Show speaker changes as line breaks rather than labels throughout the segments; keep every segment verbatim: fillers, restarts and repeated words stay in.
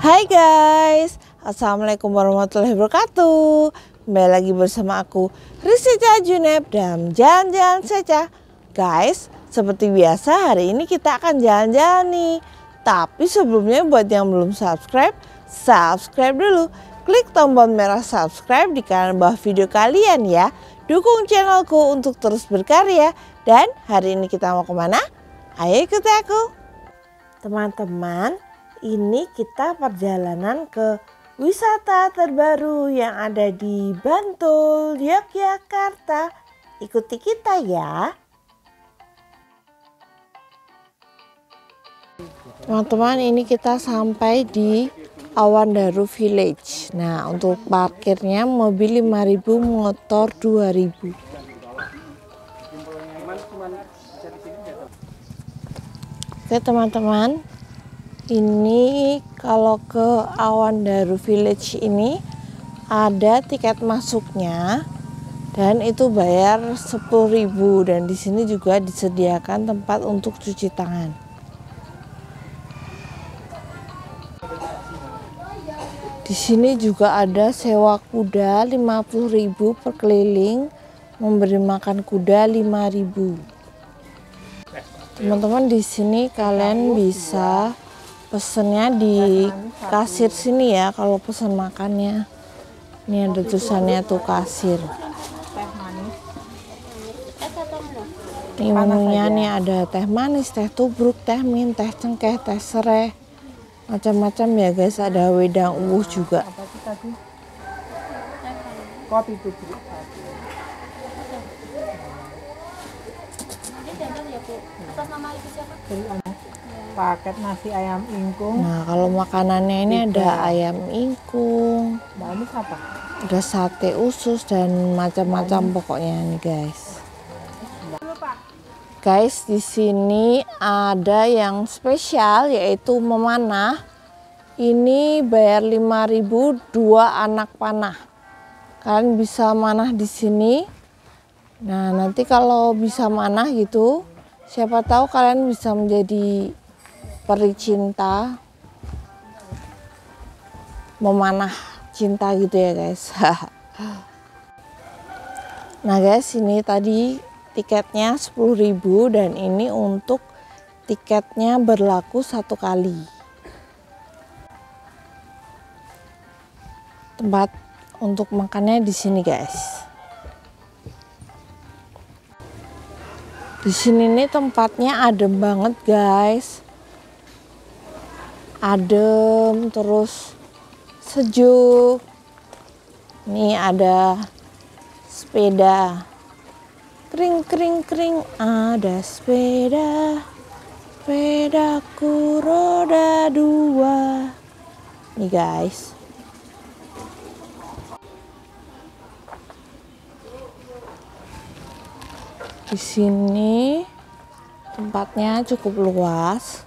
Hai guys, assalamualaikum warahmatullahi wabarakatuh. Kembali lagi bersama aku Rizieca Juneb dan jalan-jalan saja. Guys, seperti biasa hari ini kita akan jalan-jalan nih. Tapi sebelumnya buat yang belum subscribe, subscribe dulu. Klik tombol merah subscribe di kanan bawah video kalian ya. Dukung channelku untuk terus berkarya. Dan hari ini kita mau kemana? Ayo ikuti aku. Teman-teman, ini kita perjalanan ke wisata terbaru yang ada di Bantul, Yogyakarta. Ikuti kita ya. Teman-teman, ini kita sampai di Awandaru Village. Nah, untuk parkirnya mobil lima ribu, motor dua ribu. Oke teman-teman, ini kalau ke Awandaru Village ini ada tiket masuknya dan itu bayar sepuluh ribu, dan di sini juga disediakan tempat untuk cuci tangan. Di sini juga ada sewa kuda lima puluh ribu per keliling, memberi makan kuda lima ribu. Teman-teman, di sini kalian bisa pesennya di kasir sini ya. Kalau pesan makannya, ini ada tulisannya tuh kasir. Ini menunya nih, ada teh manis, teh tubruk, teh mint, teh cengkeh, teh serai, macam-macam ya guys. Ada wedang uwuh juga.
Kopi tubruk. Atas nama ibu siapa? Paket nasi ayam ingkung.
Nah, kalau makanannya ini ada ayam ingkung,
Mbak Anis apa?
ada sate usus dan macam-macam pokoknya nih guys. Guys, di sini ada yang spesial yaitu memanah. Ini bayar lima ribu dua anak panah. Kalian bisa manah di sini. Nah, nanti kalau bisa manah gitu, siapa tahu kalian bisa menjadi peri cinta, memanah cinta gitu ya guys. Nah guys, ini tadi tiketnya sepuluh ribu dan ini untuk tiketnya berlaku satu kali. Tempat untuk makannya di sini guys. Di sini nih tempatnya adem banget guys. Adem terus sejuk. Nih ada sepeda. Kring kring kring ada sepeda. Sepedaku roda dua. Nih guys. Di sini tempatnya cukup luas.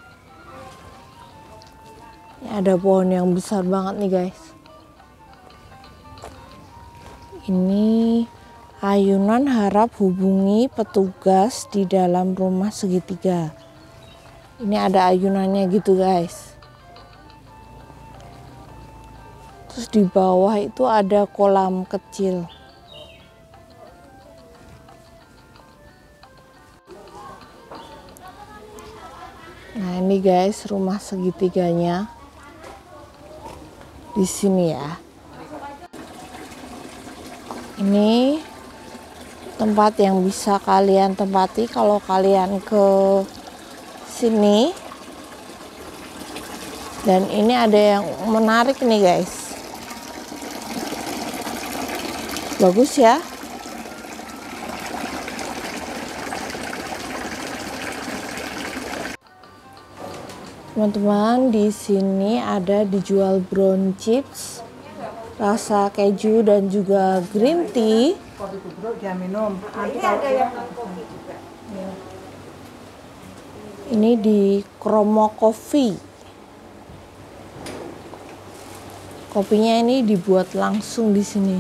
Ini ada pohon yang besar banget nih guys. Ini ayunan harap hubungi petugas di dalam rumah segitiga. Ini ada ayunannya gitu guys. Terus di bawah itu ada kolam kecil. Nah ini guys rumah segitiganya di sini ya. Ini tempat yang bisa kalian tempati kalau kalian ke sini. Dan ini ada yang menarik nih guys. Bagus ya. Teman-teman, di sini ada dijual brown chips, rasa keju dan juga green tea.
Kopi tubruk dia minum.
Ini ada yang kopi juga.
Ini di Kromo Coffee. Kopinya ini dibuat langsung di sini.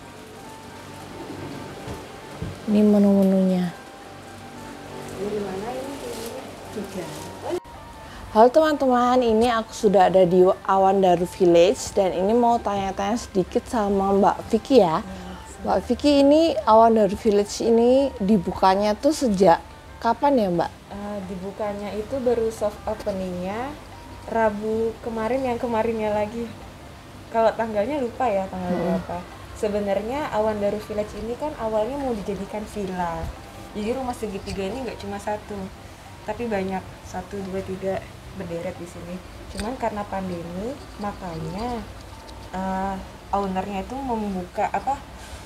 Ini menu-menunya. Halo teman-teman, ini aku sudah ada di Awandaru Village dan ini mau tanya-tanya sedikit sama Mbak Vicky ya. Mbak Vicky, ini Awandaru Village ini dibukanya tuh sejak kapan ya Mbak?
Uh, dibukanya itu baru soft openingnya Rabu kemarin, yang kemarinnya lagi. Kalau tanggalnya lupa ya tanggal hmm. berapa. Sebenarnya Awandaru Village ini kan awalnya mau dijadikan villa. Jadi rumah segitiga ini nggak cuma satu, tapi banyak, satu, dua, tiga berderet di sini. Cuman karena pandemi, makanya uh, ownernya itu membuka apa,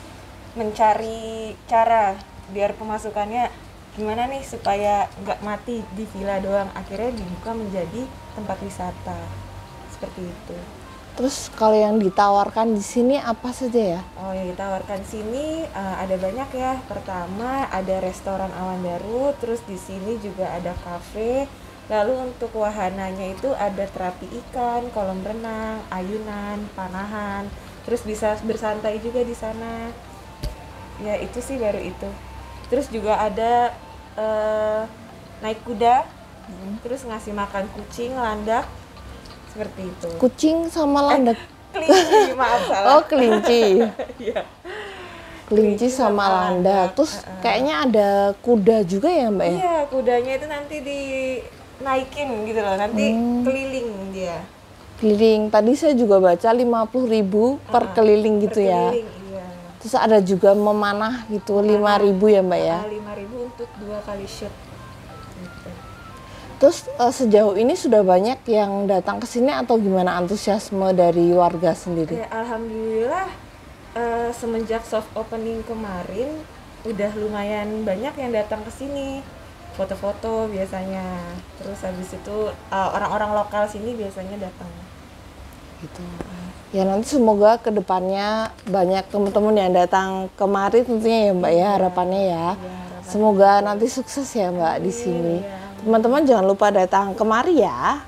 mencari cara biar pemasukannya gimana nih supaya nggak mati di villa doang. Akhirnya dibuka menjadi tempat wisata seperti itu.
Terus kalau yang ditawarkan di sini apa saja ya?
Oh, yang ditawarkan sini uh, ada banyak ya. Pertama ada restoran Awandaru, terus di sini juga ada kafe. Lalu untuk wahananya itu ada terapi ikan, kolam renang, ayunan, panahan. Terus bisa bersantai juga di sana. Ya itu sih baru itu. Terus juga ada uh, naik kuda, hmm. terus ngasih makan kucing, landak. Seperti itu.
Kucing sama landak.
Eh, kelinci, maaf salah.
Oh, kelinci.
Iya.
Kelinci sama, sama landak. Terus uh -uh. kayaknya ada kuda juga ya Mbak ya?
Iya, kudanya itu nanti dinaikin gitu loh. Nanti hmm. keliling dia.
Keliling. Tadi saya juga baca lima puluh ribu per uh -uh. keliling gitu per ya. Keliling, iya. Terus ada juga memanah gitu, lima ribu ya Mbak ya?
lima ribu untuk dua kali shoot. Gitu.
Terus uh, sejauh ini sudah banyak yang datang ke sini atau gimana antusiasme dari warga sendiri?
Ya, alhamdulillah uh, semenjak soft opening kemarin udah lumayan banyak yang datang ke sini, foto-foto biasanya. Terus habis itu uh, orang-orang lokal sini biasanya datang.
Gitu. Ya nanti semoga kedepannya banyak teman-teman yang datang kemari tentunya ya Mbak ya, harapannya ya. Ya harapan semoga itu. Nanti sukses ya Mbak di sini. Ya. Teman-teman jangan lupa datang kemari ya.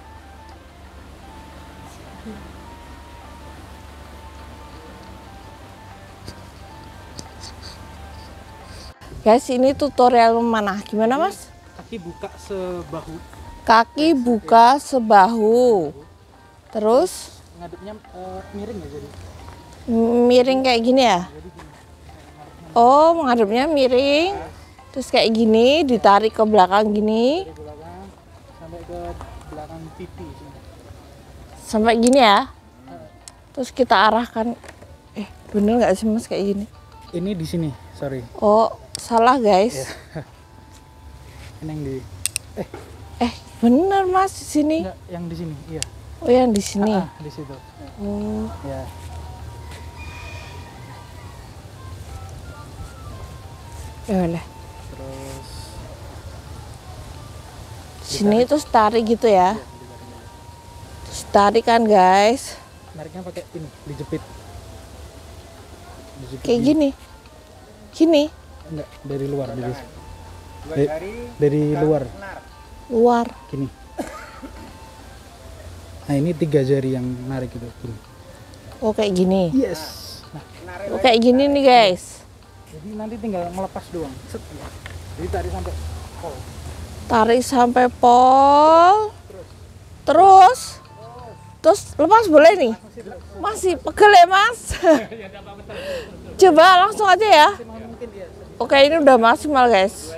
Guys, ini tutorial memanah. Gimana Mas?
Kaki buka sebahu.
Kaki buka sebahu. Terus?
Ngadepnya uh, miring ya jadi?
Miring kayak gini ya? Oh, menghadapnya miring. Terus kayak gini, ditarik ke belakang gini.
Sampai ke belakang pipi sini.
Sampai gini ya. Terus kita arahkan. Eh, bener nggak sih Mas kayak gini?
Ini di sini, sorry.
Oh, salah guys.
Yeah. Ini yang di. Eh.
Eh, bener Mas di sini.
Enggak, yang di sini, iya.
Oh, yang di sini.
Ah, di situ.
Oh.
Ya.
Ya boleh.
Terus
sini terus tarik gitu ya. Terus tarik kan guys.
Nariknya pakai ini, dijepit. Dijepit
kayak gini. Gini.
Enggak, dari luar dari dari, dari luar.
Luar.
Gini. Nah, ini tiga jari yang narik itu. Gini.
Oh, kayak gini.
Yes. Nah,
oh, kayak gini nih guys.
Jadi nanti tinggal melepas doang. Set. Jadi tarik sampai pol.
Tarik sampai pol. Terus. Terus. Terus lepas boleh nih? Masih pegel ya Mas? Coba langsung aja ya. Oke, ini udah maksimal guys.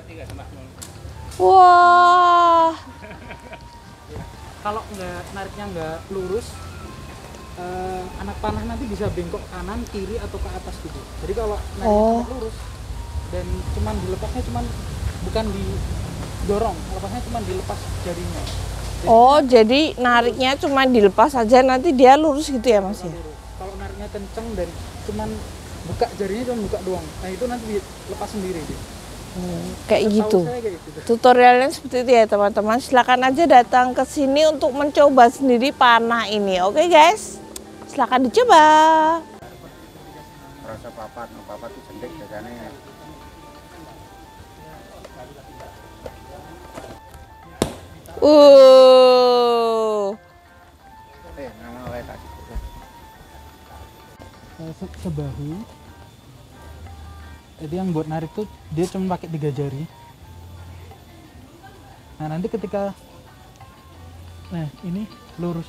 Wah.
Kalau nggak nariknya nggak lurus, eh, anak panah nanti bisa bengkok kanan, kiri atau ke atas gitu. Jadi kalau nariknya
oh.
lurus dan cuman dilepasnya cuman bukan didorong, lepasnya cuman dilepas jarinya. Jadi,
oh, jadi nariknya cuma dilepas aja, nanti dia lurus gitu ya Mas ya?
Kalau nariknya kenceng dan cuman buka jarinya cuma buka doang, nah itu nanti dilepas sendiri dia.
Hmm, kayak gitu. Kayak gitu. Tutorialnya seperti itu ya teman-teman. Silakan aja datang ke sini untuk mencoba sendiri panah ini. Oke guys, silakan dicoba.
Rasa papat, papat itu cendik biasanya.
Uh.
Eh, nama wae tak.
Sebahu. Jadi yang buat narik tuh dia cuma pakai tiga jari. Nah nanti ketika Nah ini lurus.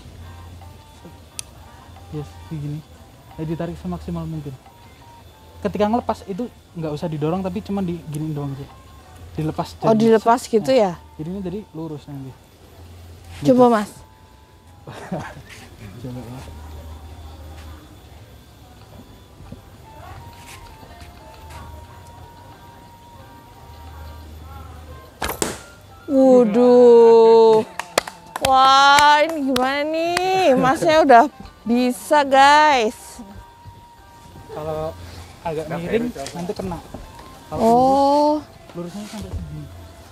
Yes, begini. Jadi ditarik semaksimal mungkin. Ketika ngelepas itu nggak usah didorong tapi cuma digini doang gitu. Dilepas.
Oh, dilepas gitu
nah,
ya?
Jadi ini tadi lurus nanti.
Coba Mas.
Coba ya.
Waduh. Wah, ini gimana nih? Masnya udah bisa, guys.
Kalau agak miring nanti kena. Kalau
Oh.
lurus, lurusnya sampai segini.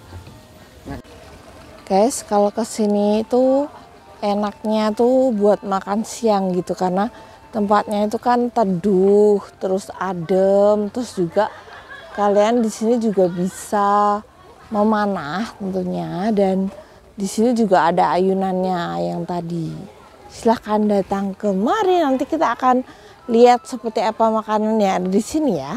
Guys, kalau kesini itu enaknya tuh buat makan siang gitu karena tempatnya itu kan teduh, terus adem, terus juga kalian di sini juga bisa memanah tentunya, dan di sini juga ada ayunannya yang tadi. Silahkan datang kemari, nanti kita akan lihat seperti apa makanan yang ada di sini ya.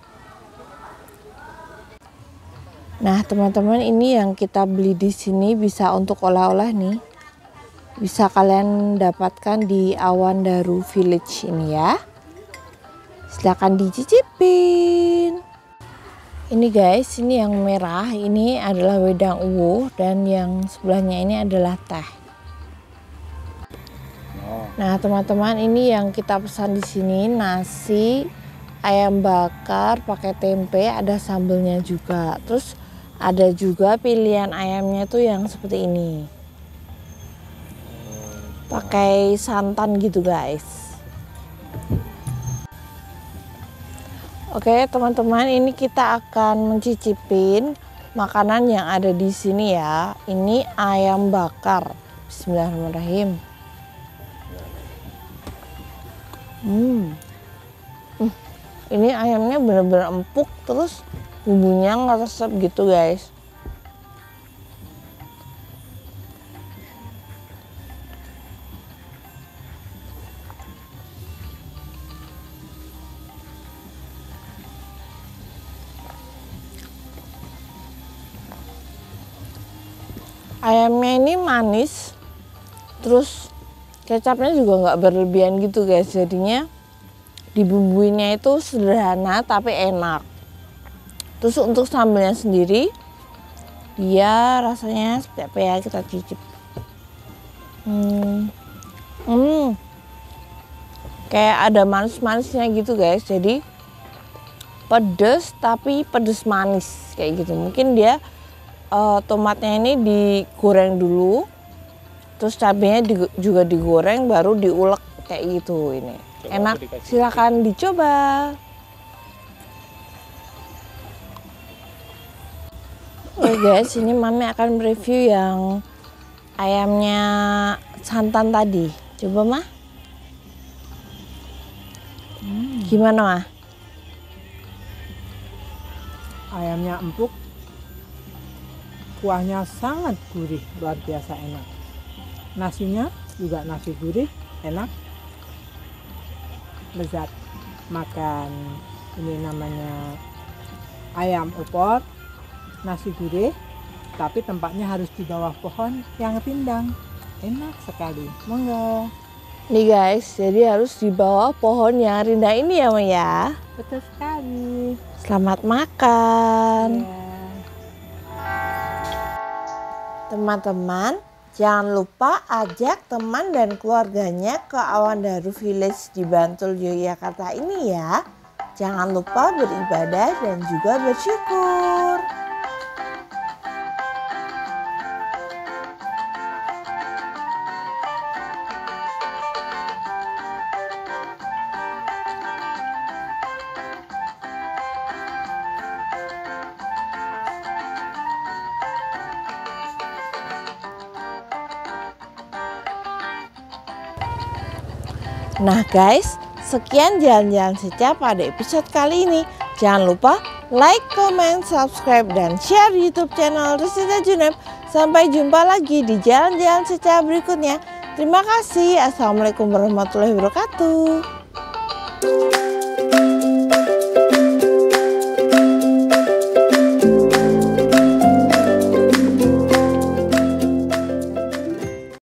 Nah teman-teman, ini yang kita beli di sini bisa untuk oleh-oleh nih. Bisa kalian dapatkan di Awandaru Village ini ya. Silakan dicicipin. Ini guys, ini yang merah ini adalah wedang uwu dan yang sebelahnya ini adalah teh. Nah teman-teman, ini yang kita pesan di sini nasi, ayam bakar pakai tempe, ada sambelnya juga. Terus ada juga pilihan ayamnya tuh yang seperti ini, pakai santan gitu guys. Oke teman-teman, ini kita akan mencicipin makanan yang ada di sini ya. Ini ayam bakar. Bismillahirrahmanirrahim. Hmm. Hmm. Ini ayamnya benar-benar empuk, terus bumbunya ngeresep gitu guys. Ayamnya ini manis, terus kecapnya juga nggak berlebihan gitu guys, jadinya dibumbuinnya itu sederhana tapi enak. Terus untuk sambelnya sendiri, dia rasanya seperti apa ya, kita cicip. Hmm, hmm. Kayak ada manis-manisnya gitu guys, jadi pedes tapi pedes manis kayak gitu. Mungkin dia uh, tomatnya ini digoreng dulu, terus cabenya di, juga digoreng baru diulek kayak gitu. Ini enak, silakan dicoba. Oke guys, ini Mami akan mereview yang ayamnya santan tadi. Coba Mah. Hmm. Gimana Mah?
Ayamnya empuk, kuahnya sangat gurih, luar biasa enak. Nasinya juga nasi gurih, enak, lezat. Makan ini namanya ayam opor, nasi gurih, tapi tempatnya harus di bawah pohon yang rindang. Enak sekali, monggo.
Nih guys, jadi harus di bawah pohon yang rindang ini ya Ma ya.
Betul sekali.
Selamat makan.
Ya.
Teman-teman, jangan lupa ajak teman dan keluarganya ke Awandaru Village di Bantul, Yogyakarta ini ya. Jangan lupa beribadah dan juga bersyukur. Nah guys, sekian jalan-jalan Seca pada episode kali ini. Jangan lupa like, comment, subscribe, dan share YouTube channel Risita Junep. Sampai jumpa lagi di jalan-jalan Seca berikutnya. Terima kasih. Assalamualaikum warahmatullahi wabarakatuh.